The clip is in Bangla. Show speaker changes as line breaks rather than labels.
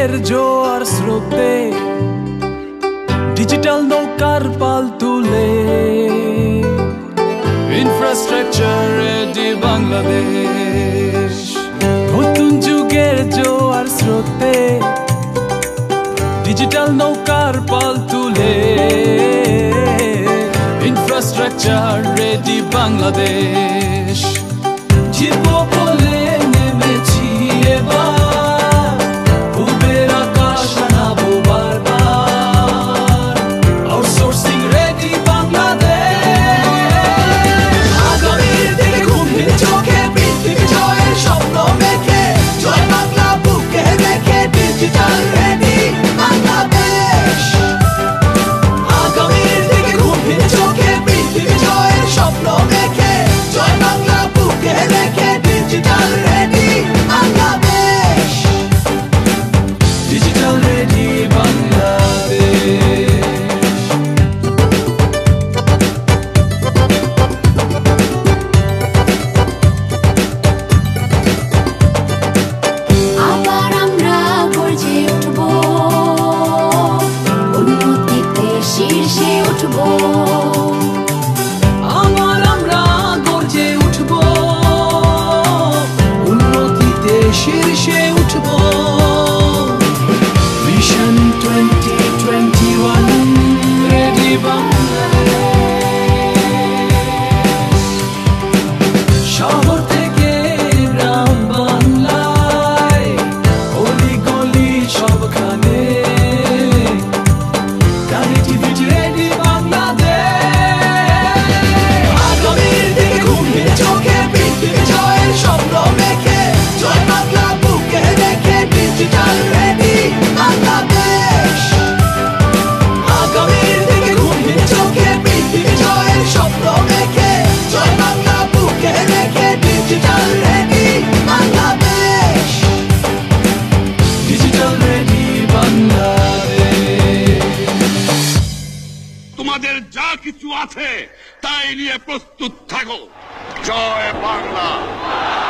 যুগের জোয়ার স্রোতে ডিজিটাল নৌকার পাল তুলে ইনফ্রাস্ট্রাকচার রেডি বাংলাদেশ। নতুন যুগের জোয়ার স্রোতে ডিজিটাল নৌকার পাল তুলে ইনফ্রাস্ট্রাকচার রেডি বাংলাদেশ। জিতবো বলে নেমেছি এবার, পূবের আকাশ আনাবো বারবার, আউটসোর্সিং রেডি বাংলাদেশ। আগামীর দিকে ঘুমহীন চোখে পৃথিবী জয়ের স্বপ্ন মেখে, জয় বাংলা বুকে রেখে ডিজিটাল রেডি বাংলাদেশ। আগামীর দিকে ঘুমহীন চোখে পৃথিবী জয়ের স্বপ্ন মেখে, জয় বাংলা বুকে রেখে digital ready Bangladesh. Digital ready Bangladesh.
আবার আমরা গর্জে উঠবো, উন্নতিতে শীর্ষে উঠবো।
আবার আমরা গর্জে উঠবো, উন্নতিতে শীর্ষে উঠবো। Vision 2021 ready Bangladesh. শহর থেকে গ্রাম বাংলায়, অলি গলি সবখানে কানেক্টিভিটি রেডি বাংলাদেশ। আগামীর দিকে ঘুমহীন চোখে পৃথিবী জয়ের স্বপ্ন মেখে, জয় বাংলা বুকে রেখে ডিজিটাল রেডি বাংলাদেশ। আগামীর দিকে ঘুমহীন চোখে পৃথিবী জয়ের স্বপ্ন মেখে, জয় বাংলা বুকে রেখে digital ready Bangladesh. Digital ready Bangladesh.
তোমাদের যা কিছু আছে তাই নিয়ে প্রস্তুত থাকো। জয় বাংলা।